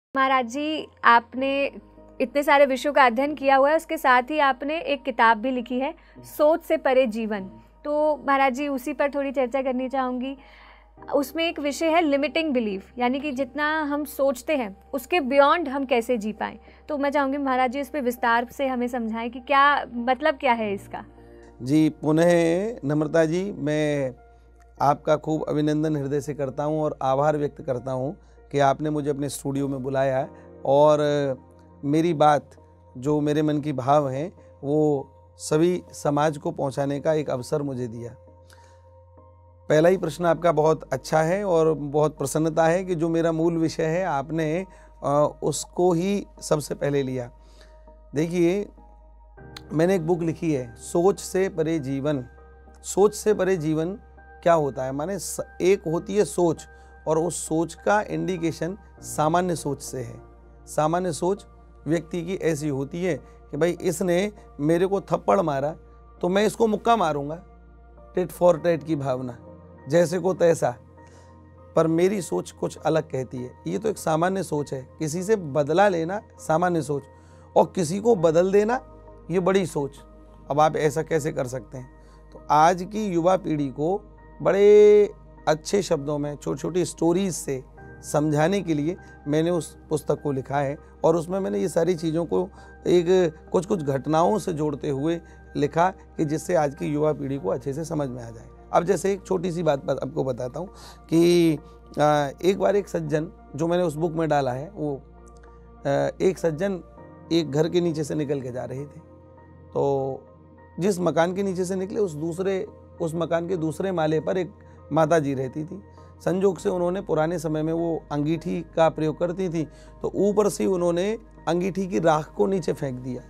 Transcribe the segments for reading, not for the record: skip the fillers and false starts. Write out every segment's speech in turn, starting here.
महाराज जी, आपने इतने सारे विषयों का अध्ययन किया हुआ है, उसके साथ ही आपने एक किताब भी लिखी है, सोच से परे जीवन। तो महाराज जी, उसी पर थोड़ी चर्चा करनी चाहूँगी। उसमें एक विषय है लिमिटिंग बिलीफ, यानी कि जितना हम सोचते हैं उसके बियॉन्ड हम कैसे जी पाएँ। तो मैं चाहूँगी महाराज जी इस पर विस्तार से हमें समझाएं कि क्या मतलब क्या है इसका। जी, पुनः नम्रता जी, मैं आपका खूब अभिनंदन हृदय से करता हूं और आभार व्यक्त करता हूं कि आपने मुझे अपने स्टूडियो में बुलाया और मेरी बात, जो मेरे मन की भाव हैं, वो सभी समाज को पहुंचाने का एक अवसर मुझे दिया। पहला ही प्रश्न आपका बहुत अच्छा है और बहुत प्रसन्नता है कि जो मेरा मूल विषय है आपने उसको ही सबसे पहले लिया। देखिए, मैंने एक बुक लिखी है, सोच से परे जीवन। सोच से परे जीवन क्या होता है? माने एक होती है सोच, और उस सोच का इंडिकेशन सामान्य सोच से है। सामान्य सोच व्यक्ति की ऐसी होती है कि भाई इसने मेरे को थप्पड़ मारा तो मैं इसको मुक्का मारूंगा, टिट फॉर टैट की भावना, जैसे को तैसा। पर मेरी सोच कुछ अलग कहती है। ये तो एक सामान्य सोच है, किसी से बदला लेना सामान्य सोच, और किसी को बदल देना ये बड़ी सोच। अब आप ऐसा कैसे कर सकते हैं? तो आज की युवा पीढ़ी को बड़े अच्छे शब्दों में, छोटी छोटी स्टोरीज से समझाने के लिए मैंने उस पुस्तक को लिखा है, और उसमें मैंने ये सारी चीज़ों को एक कुछ कुछ घटनाओं से जोड़ते हुए लिखा कि जिससे आज की युवा पीढ़ी को अच्छे से समझ में आ जाए। अब जैसे एक छोटी सी बात आपको बताता हूँ कि एक बार एक सज्जन, जो मैंने उस बुक में डाला है, वो एक सज्जन एक घर के नीचे से निकल के जा रहे थे। तो जिस मकान के नीचे से निकले उस मकान के दूसरे माले पर एक माता जी रहती थी। संजोग से उन्होंने पुराने समय में वो अंगीठी का प्रयोग करती थी, तो ऊपर से उन्होंने अंगीठी की राख को नीचे फेंक दिया।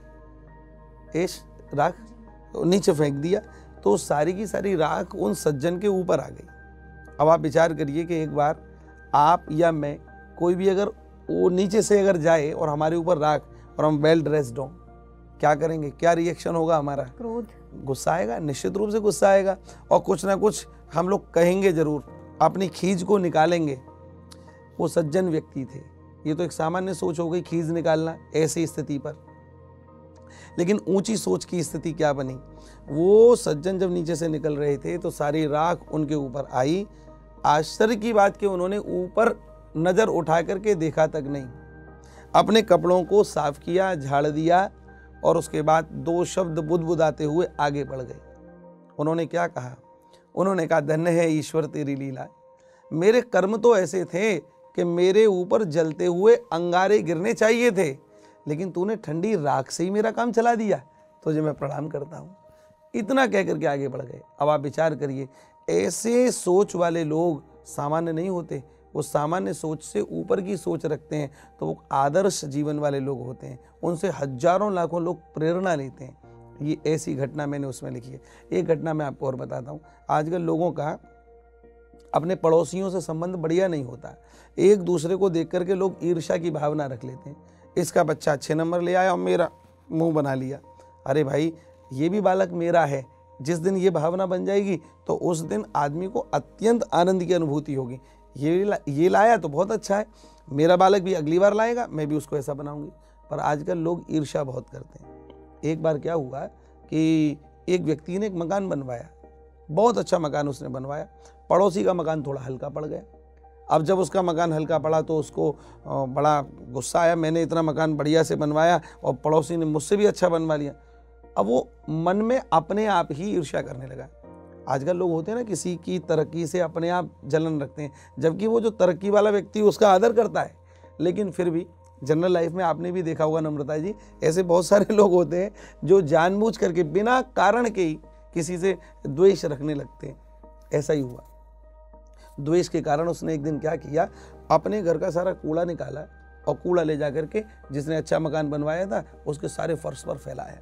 राख नीचे फेंक दिया तो सारी की सारी राख उन सज्जन के ऊपर आ गई। अब आप विचार करिए कि एक बार आप या मैं, कोई भी अगर वो नीचे से अगर जाए और हमारे ऊपर राख, और हम वेल ड्रेस्ड हों, क्या करेंगे? क्या रिएक्शन होगा हमारा? क्रोध, गुस्सा आएगा, निश्चित रूप से गुस्सा आएगा, और कुछ ना कुछ हम लोग कहेंगे जरूर, अपनी खीज को निकालेंगे। वो सज्जन व्यक्ति थे। ये तो एक सामान्य सोच हो गई, खीज निकालना ऐसी स्थिति पर। लेकिन ऊंची सोच की स्थिति क्या बनी? वो सज्जन जब नीचे से निकल रहे थे तो सारी राख उनके ऊपर आई। आश्चर्य की बात कि उन्होंने ऊपर नजर उठा करके देखा तक नहीं, अपने कपड़ों को साफ किया, झाड़ दिया, और उसके बाद दो शब्द बुदबुदाते हुए आगे बढ़ गए। उन्होंने क्या कहा? उन्होंने कहा, धन्य है ईश्वर तेरी लीला, मेरे कर्म तो ऐसे थे कि मेरे ऊपर जलते हुए अंगारे गिरने चाहिए थे, लेकिन तूने ठंडी राख से ही मेरा काम चला दिया, तुझे मैं प्रणाम करता हूँ। इतना कह करके आगे बढ़ गए। अब आप विचार करिए, ऐसे सोच वाले लोग सामान्य नहीं होते। वो सामान्य सोच से ऊपर की सोच रखते हैं, तो वो आदर्श जीवन वाले लोग होते हैं। उनसे हजारों लाखों लोग प्रेरणा लेते हैं। ये ऐसी घटना मैंने उसमें लिखी है। एक घटना मैं आपको और बताता हूँ। आजकल लोगों का अपने पड़ोसियों से संबंध बढ़िया नहीं होता। एक दूसरे को देख करके लोग ईर्ष्या की भावना रख लेते हैं। इसका बच्चा अच्छे नंबर ले आया और मेरा मुंह बना लिया। अरे भाई, ये भी बालक मेरा है। जिस दिन ये भावना बन जाएगी तो उस दिन आदमी को अत्यंत आनंद की अनुभूति होगी। ये लाया तो बहुत अच्छा है, मेरा बालक भी अगली बार लाएगा, मैं भी उसको ऐसा बनाऊंगी। पर आजकल लोग ईर्ष्या बहुत करते हैं। एक बार क्या हुआ कि एक व्यक्ति ने एक मकान बनवाया, बहुत अच्छा मकान उसने बनवाया। पड़ोसी का मकान थोड़ा हल्का पड़ गया। अब जब उसका मकान हल्का पड़ा तो उसको बड़ा गुस्सा आया, मैंने इतना मकान बढ़िया से बनवाया और पड़ोसी ने मुझसे भी अच्छा बनवा लिया। अब वो मन में अपने आप ही ईर्ष्या करने लगा। आजकल लोग होते हैं ना, किसी की तरक्की से अपने आप जलन रखते हैं, जबकि वो जो तरक्की वाला व्यक्ति उसका आदर करता है। लेकिन फिर भी जनरल लाइफ में आपने भी देखा होगा नम्रता जी, ऐसे बहुत सारे लोग होते हैं जो जानबूझ करके बिना कारण के ही किसी से द्वेष रखने लगते हैं। ऐसा ही हुआ। द्वेष के कारण उसने एक दिन क्या किया, अपने घर का सारा कूड़ा निकाला और कूड़ा ले जा करके जिसने अच्छा मकान बनवाया था उसके सारे फर्श पर फैलाया।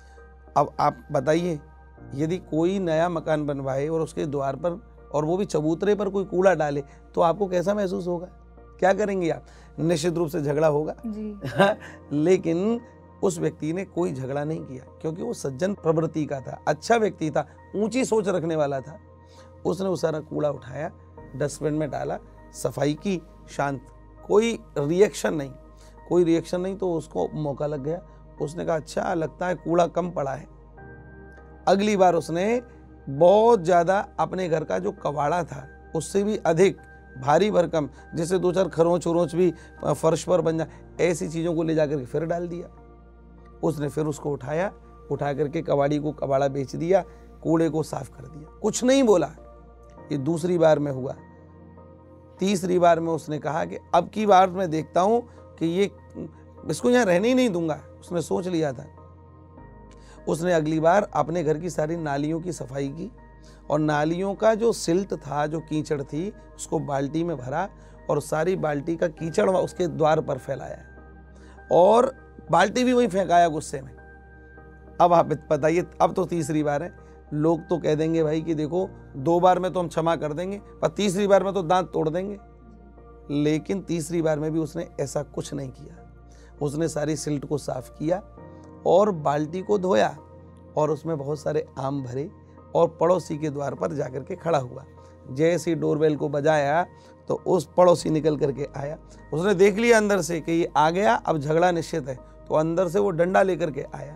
अब आप बताइए, यदि कोई नया मकान बनवाए और उसके द्वार पर, और वो भी चबूतरे पर, कोई कूड़ा डाले तो आपको कैसा महसूस होगा? क्या करेंगे आप? निश्चित रूप से झगड़ा होगा जी। लेकिन उस व्यक्ति ने कोई झगड़ा नहीं किया, क्योंकि वो सज्जन प्रवृत्ति का था, अच्छा व्यक्ति था, ऊंची सोच रखने वाला था। उसने वो सारा कूड़ा उठाया, डस्टबिन में डाला, सफाई की, शांत, कोई रिएक्शन नहीं। कोई रिएक्शन नहीं, तो उसको मौका लग गया। उसने कहा अच्छा लगता है कूड़ा कम पड़ा है। अगली बार उसने बहुत ज़्यादा अपने घर का जो कबाड़ा था उससे भी अधिक भारी भरकम, जैसे 2-4 खरोंच उरोंच भी फर्श पर बन जाए, ऐसी चीज़ों को ले जाकर के फिर डाल दिया। उसने फिर उसको उठा करके कबाड़ी को कबाड़ा बेच दिया, कूड़े को साफ कर दिया, कुछ नहीं बोला। ये दूसरी बार में हुआ। तीसरी बार में उसने कहा कि अब की बार मैं देखता हूं कि ये इसको यहाँ रहने ही नहीं दूंगा। उसने सोच लिया था। उसने अगली बार अपने घर की सारी नालियों की सफाई की और नालियों का जो सिल्ट था, जो कीचड़ थी, उसको बाल्टी में भरा और सारी बाल्टी का कीचड़ उसके द्वार पर फैलाया और बाल्टी भी वहीं फेंकाया गुस्से में। अब आप बताइए, अब तो तीसरी बार है। लोग तो कह देंगे भाई कि देखो 2 बार में तो हम क्षमा कर देंगे, पर तीसरी बार में तो दांत तोड़ देंगे। लेकिन तीसरी बार में भी उसने ऐसा कुछ नहीं किया। उसने सारी सिल्ट को साफ किया और बाल्टी को धोया और उसमें बहुत सारे आम भरे और पड़ोसी के द्वार पर जाकर के खड़ा हुआ। जैसे ही डोरबेल को बजाया तो उस पड़ोसी निकल करके आया। उसने देख लिया अंदर से कि ये आ गया, अब झगड़ा निश्चित है, तो अंदर से वो डंडा लेकर के आया।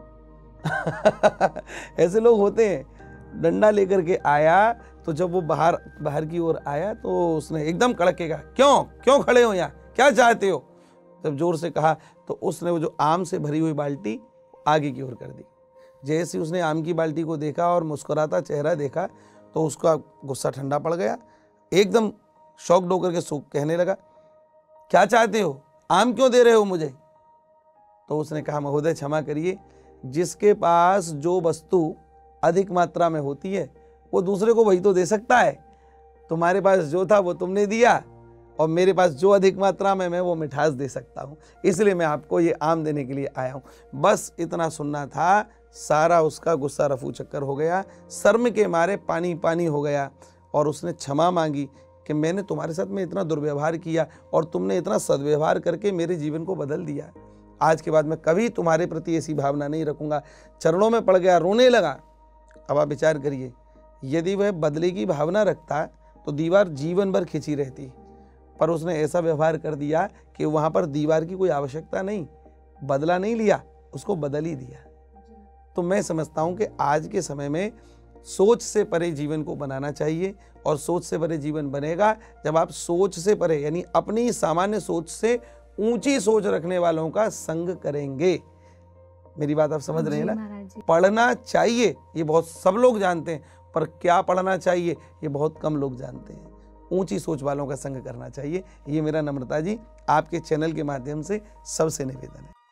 ऐसे लोग होते हैं। डंडा लेकर के आया तो जब वो बाहर की ओर आया तो उसने एकदम कड़क के कहा, क्यों खड़े हो यहाँ, क्या चाहते हो? जब जोर से कहा तो उसने वो जो आम से भरी हुई बाल्टी आगे की ओर कर दी। जैसे उसने आम की बाल्टी को देखा और मुस्कुराता चेहरा देखा तो उसका गुस्सा ठंडा पड़ गया। एकदम शॉक्ड होकर के कहने लगा, क्या चाहते हो, आम क्यों दे रहे हो मुझे? तो उसने कहा, महोदय क्षमा करिए, जिसके पास जो वस्तु अधिक मात्रा में होती है वो दूसरे को वही तो दे सकता है। तुम्हारे पास जो था वो तुमने दिया और मेरे पास जो अधिक मात्रा में मैं वो मिठास दे सकता हूँ, इसलिए मैं आपको ये आम देने के लिए आया हूँ। बस इतना सुनना था। सारा उसका गुस्सा रफू चक्कर हो गया, शर्म के मारे पानी पानी हो गया और उसने क्षमा मांगी कि मैंने तुम्हारे साथ में इतना दुर्व्यवहार किया और तुमने इतना सद्व्यवहार करके मेरे जीवन को बदल दिया। आज के बाद मैं कभी तुम्हारे प्रति ऐसी भावना नहीं रखूंगा। चरणों में पड़ गया, रोने लगा। अब आप विचार करिए, यदि वह बदले की भावना रखता तो दीवार जीवन भर खिंची रहती, पर उसने ऐसा व्यवहार कर दिया कि वहां पर दीवार की कोई आवश्यकता नहीं, बदला नहीं लिया, उसको बदल ही दिया। तो मैं समझता हूं कि आज के समय में सोच से परे जीवन को बनाना चाहिए और सोच से परे जीवन बनेगा जब आप सोच से परे यानी अपनी सामान्य सोच से ऊंची सोच रखने वालों का संग करेंगे। मेरी बात आप समझ रहे हैं ना? पढ़ना चाहिए ये बहुत सब लोग जानते हैं, पर क्या पढ़ना चाहिए ये बहुत कम लोग जानते हैं। ऊंची सोच वालों का संग करना चाहिए। ये मेरा नम्रता जी आपके चैनल के माध्यम से सबसे निवेदन है।